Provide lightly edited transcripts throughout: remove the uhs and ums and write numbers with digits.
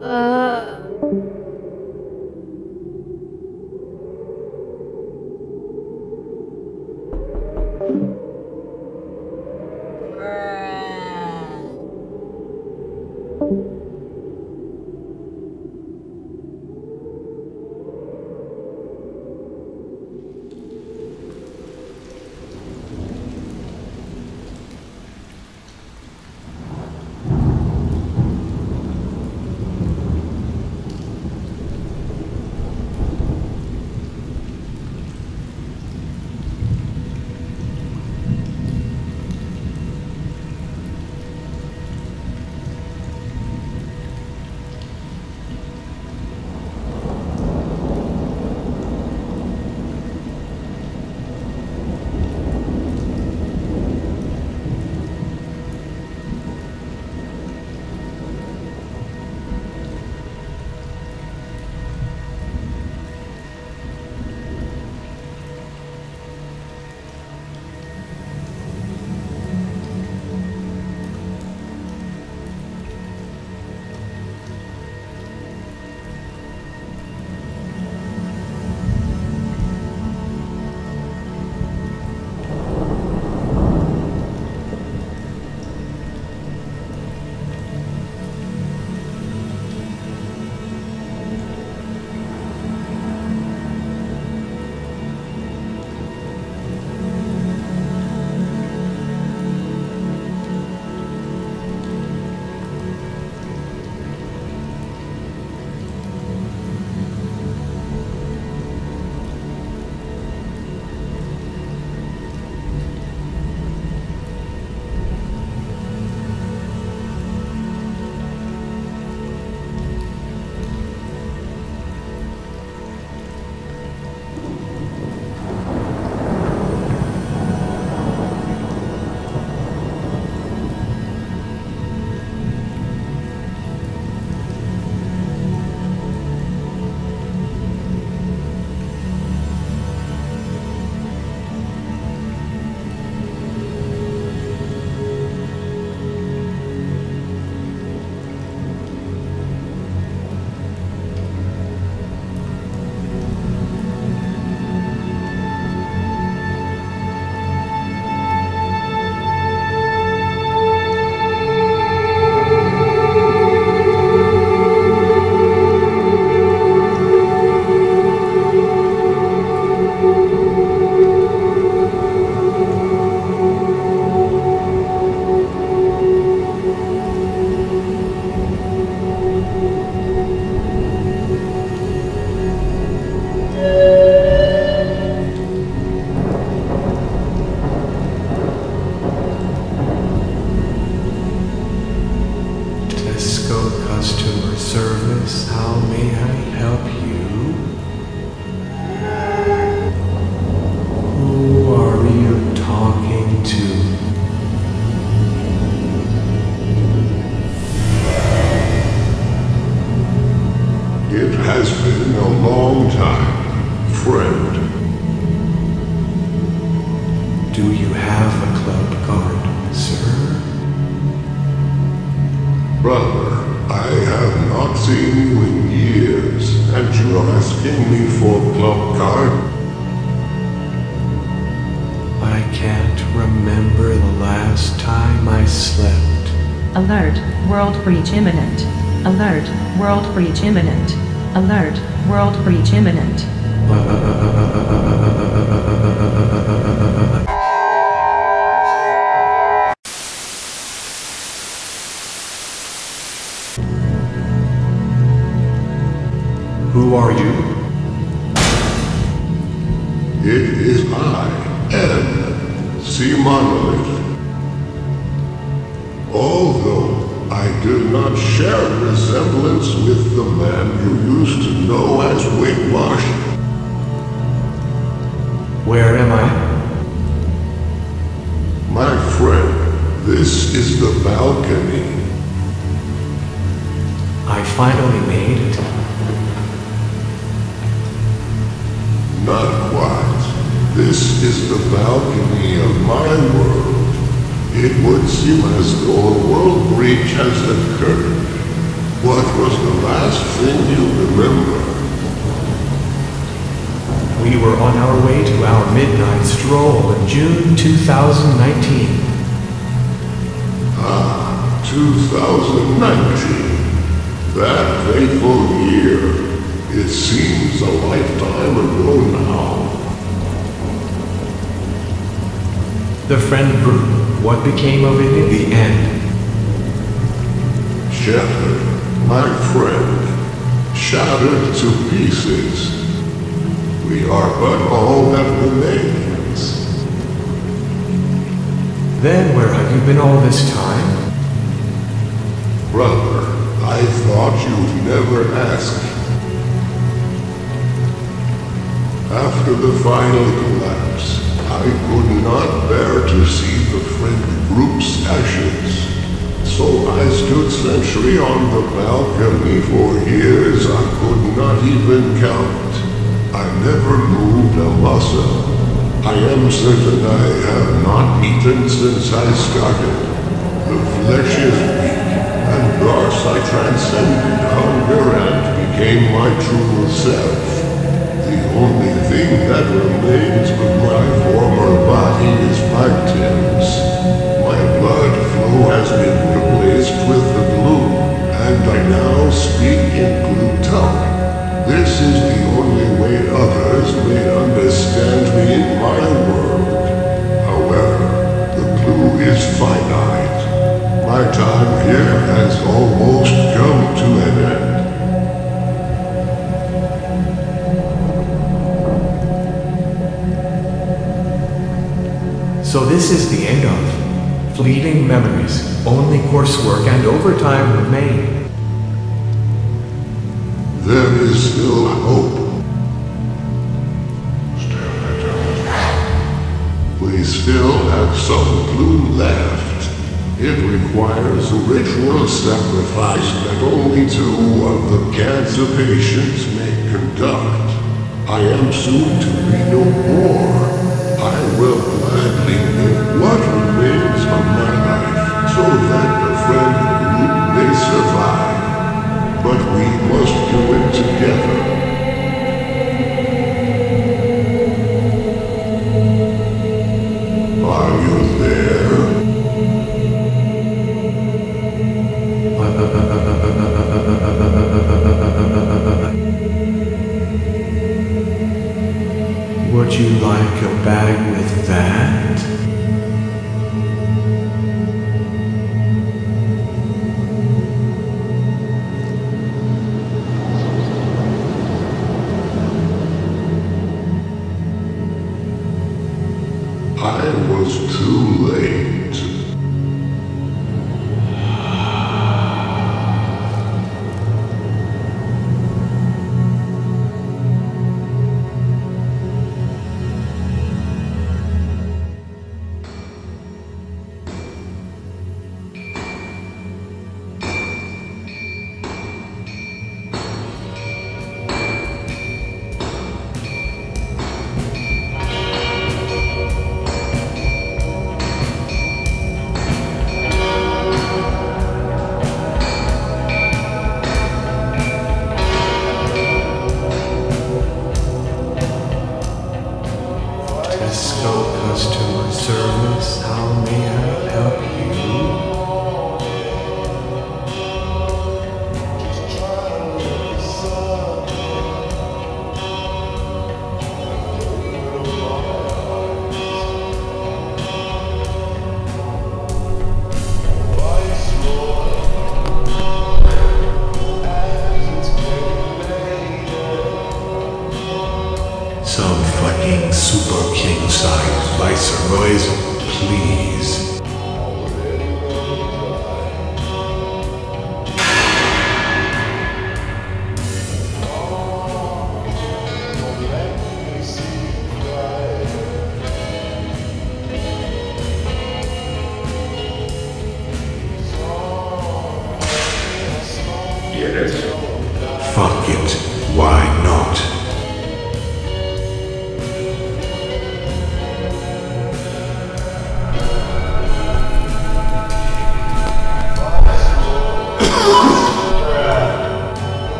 Uh... Customer service, how may I help you? Who are you talking to? It has been a long time, friend. Do you have a club card, sir? Brother, I have not seen you in years, and you're asking me for a club card? I can't remember the last time I slept. Alert, world breach imminent. Alert, world breach imminent. Alert, world breach imminent. Who are you? It is I, M. C. Monolith. Although I do not share resemblance with the man you used to know as Wigwash. Where am I? My friend, this is the balcony. I finally made it. Not quite. This is the balcony of my world. It would seem as though a world breach has occurred. What was the last thing you remember? We were on our way to our midnight stroll in June 2019. 2019. That fateful year. It seems a lifetime ago now. The friend group, what became of it in the end? Shattered, my friend. Shattered to pieces. We are but all that remains. Then where have you been all this time? Brother, I thought you'd never ask. After the final collapse, I could not bear to see the friend group's ashes. So I stood sentry on the balcony for years I could not even count. I never moved a muscle. I am certain I have not eaten since I started. The flesh is weak, and thus I transcended hunger and became my true self. The only thing that remains of my former body is victims. My blood flow has been replaced with the glue, and I now speak in glue tongue. This is the only way others may understand me in my world. However, the glue is finite. My time here has almost come to an end. So this is the end of fleeting memories. Only coursework and overtime remain. There is still hope. We still have some glue left. It requires a ritual sacrifice that only 2 of the cancer patients may conduct. I am soon to be no more. I will gladly give what remains of my life so that the friend group may survive. But we must do it together. Are you there? Would you like a bag with that?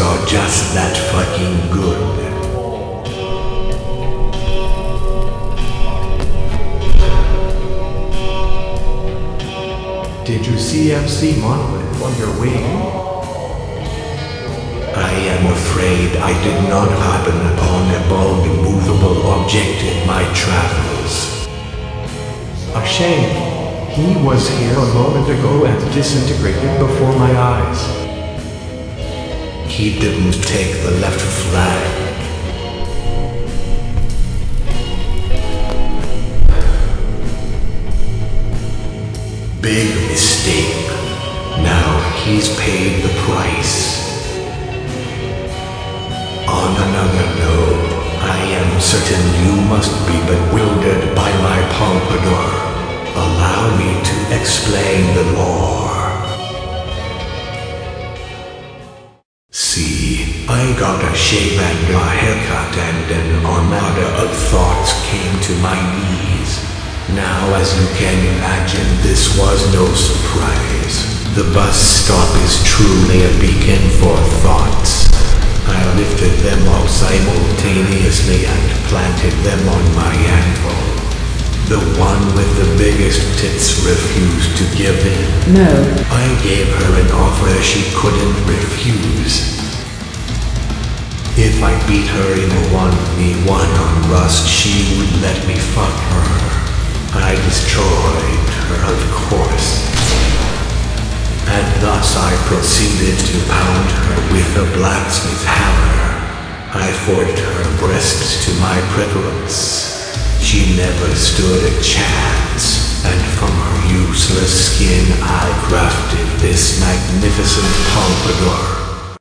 are just that fucking good. Did you see MC Monolith on your way? I am afraid I did not happen upon a bulb immovable object in my travels. A shame. He was here a moment ago and disintegrated before my eyes. He didn't take the left flag. Big mistake. Now he's paid the price. On another note, I am certain you must be bewildered by my pompadour. Allow me to explain the lore. See, I got a shave and a haircut and an armada of thoughts came to my knees. Now as you can imagine, this was no surprise. The bus stop is truly a beacon for thoughts. I lifted them all simultaneously and planted them on my anvil. The one with the biggest tits refused to give in. No. I gave her an offer she couldn't refuse. If I beat her in a 1v1 on Rust, she would let me fuck her. I destroyed her, of course. And thus I proceeded to pound her with a blacksmith hammer. I forged her breasts to my preference. She never stood a chance, and from her useless skin I crafted this magnificent pompadour.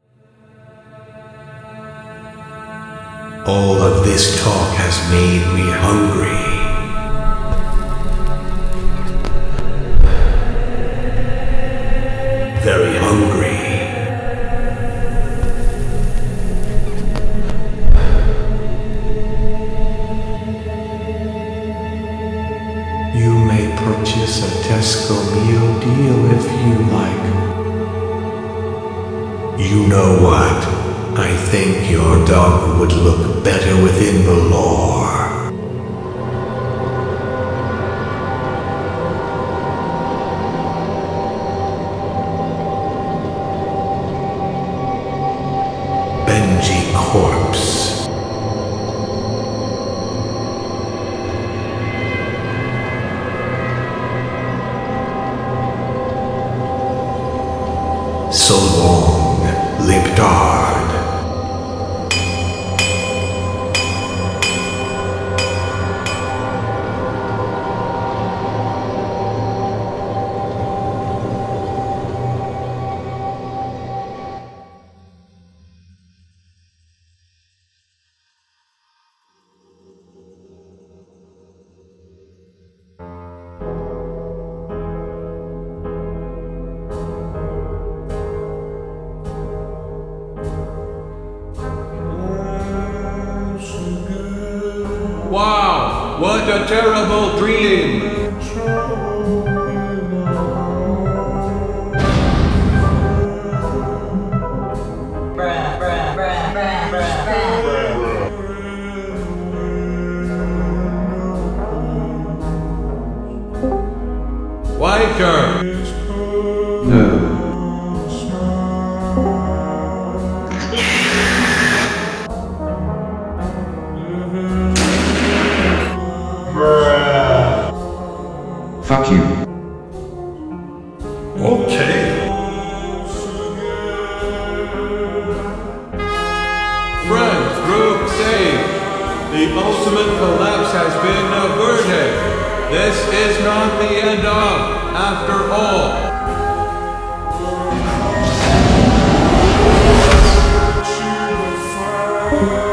All of this talk has made me hungry. Very hungry. You may purchase a Tesco meal deal if you like. You know what? I think your dog would look better within the lore. Benji corpse. So long, Lipdard. Wow, what a terrible dream! Whiter! No. Fuck you. Okay. Friends, group save. The ultimate collapse has been averted. This is not the end of, after all. Fire.